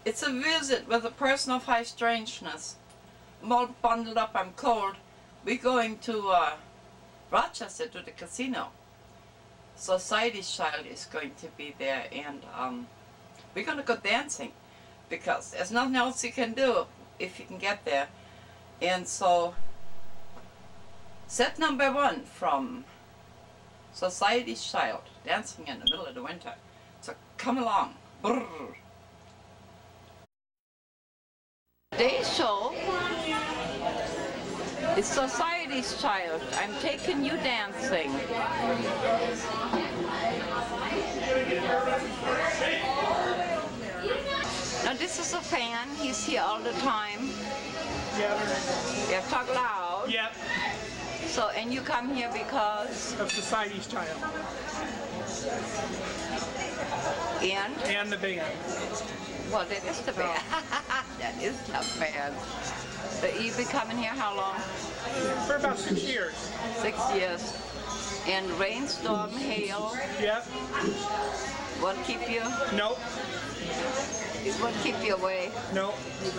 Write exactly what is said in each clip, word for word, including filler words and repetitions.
It's a visit with a person of high strangeness. I'm all bundled up, I'm cold. We're going to uh, Rochester to the casino. Society.s child is going to be there, and um, we're going to go dancing because there's nothing else you can do if you can get there. And so, set number one from Society.s Child, dancing in the middle of the winter. So come along. Brrr. Today's show is Society.s Child. I'm taking you dancing. Now this is a fan. He's here all the time. Yep. Yeah, talk loud. Yep. So, and you come here because? Of Society.s Child. And? And the band. Well, that is the band. That is the band. So you've been coming here how long? For about six years. Six years. And rainstorm, hail? Yep. Won't keep you? Nope. It won't keep you away? Nope.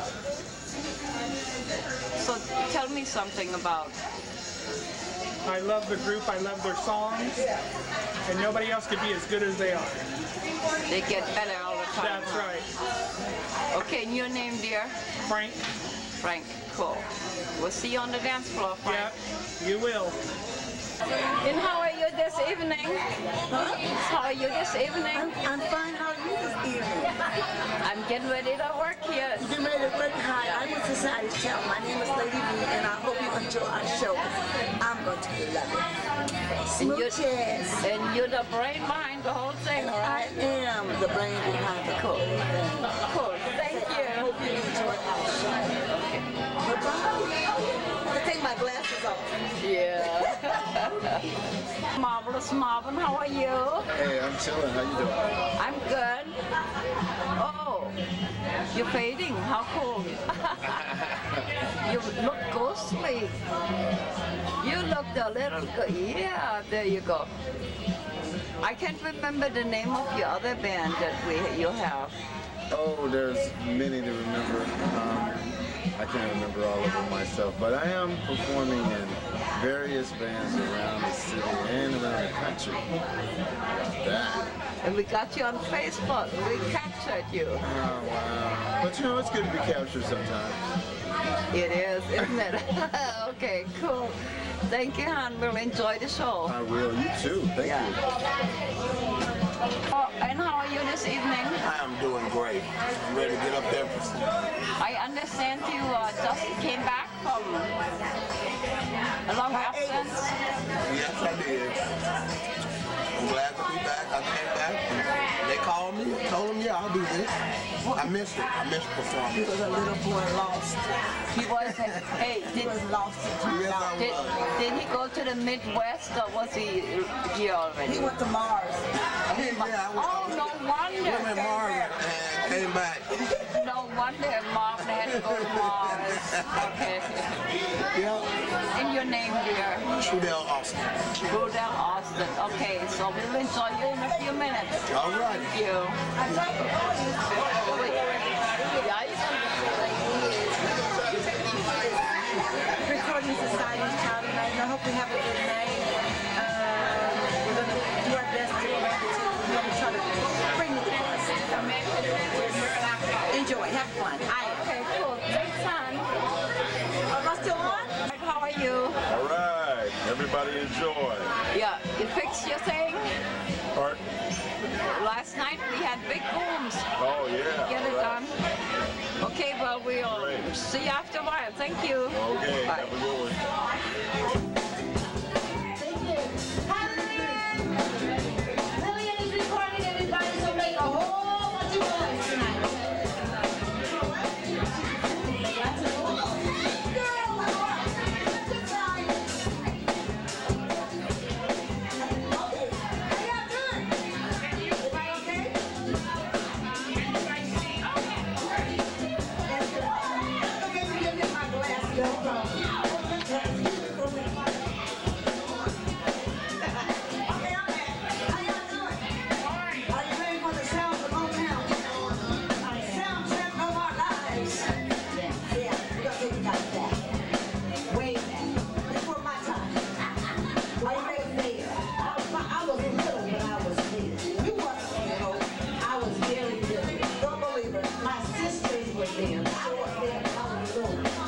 So tell me something about. I love the group, I love their songs, and nobody else could be as good as they are. They get better all the time. That's huh? right. Okay, and your name, dear? Frank. Frank, cool. We'll see you on the dance floor, Frank. Yep, you will. And how are you this evening? Huh? How are you this evening? I'm, I'm fine. How are you this evening? I'm getting ready to work here. You made it work. Hi, I'm with Society.s Child. My name is Lady V, and I hope you enjoy our show. I'm going to love it. Smooches. And you're the brain behind the whole thing, all right? I am the brain behind the Cool. whole thing. Cool. Thank I you. hope you enjoy our show. Okay. Goodbye. I take my glasses off. Yeah. Marvelous Marvin, how are you? Hey, I'm chilling. How you doing? I'm good. Oh, you're fading. How cool. You look ghostly. You looked a little good. Yeah, there you go. I can't remember the name of your other band that we you have. Oh, there's many to remember. Um, I can't remember all of them myself, but I am performing in various bands around the city and around the country. That. And we got you on Facebook. We captured you. Oh, wow. But you know, it's good to be captured sometimes. It is, isn't it? Okay, cool. Thank you, hon. We'll enjoy the show. I will. You too. Thank Yeah. you. Oh, and how are you this evening? I am doing great. I'm ready to get up there and perform. I understand you uh, just came back from a long absence. Yes, I did. I'm glad to be back. I came back. And they called me, told them, yeah, I'll do this. I missed it. I missed performing. He was a little boy lost. He was, hey, He did, was lost in two Yes, I did, was. did he go to the Midwest or was he here already? He went to Mars. Yeah, I went, Oh, no went in wonder. Margaret and came back. No wonder Marvin had to go to Mars. Okay. Yeah. And your name, dear? Trudell Austin. Trudell Austin. Okay, so we'll enjoy you in a few minutes. All right. Thank you. Yeah, you Recording Society.s Child tonight, and I hope we have a good night. Uh, we're going to do our best to bring it to you. We're going to try to bring you the best. Enjoy, have fun. I am. Okay, cool. Thanks, hon. Am I still on? How are you? All right. Everybody enjoy. Yeah, you fixed your thing? Art. Last night we had big booms. Oh, yeah. Get it All right. done. Okay, well, we'll Great. see you after a while. Thank you. Okay. Bye. Have a good one. Thank you. Hallelujah! Lillian is recording everybody, so make a whole bunch of noise tonight. Okay, give me my glasses. My sisters were there. I was there. I was there.